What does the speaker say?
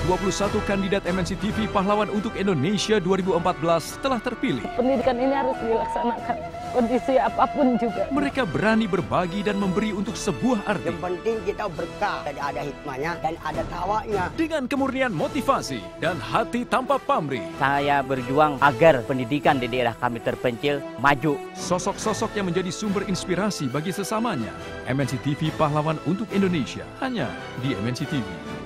21 kandidat MNC TV Pahlawan untuk Indonesia 2014 telah terpilih. Pendidikan ini harus dilaksanakan, kondisi apapun juga. Mereka berani berbagi dan memberi untuk sebuah arti. Yang penting kita berkah, ada hikmahnya dan ada tawanya. Dengan kemurnian motivasi dan hati tanpa pamrih. Saya berjuang agar pendidikan di daerah kami terpencil maju. Sosok-sosok yang menjadi sumber inspirasi bagi sesamanya. MNC TV Pahlawan untuk Indonesia hanya di MNC TV.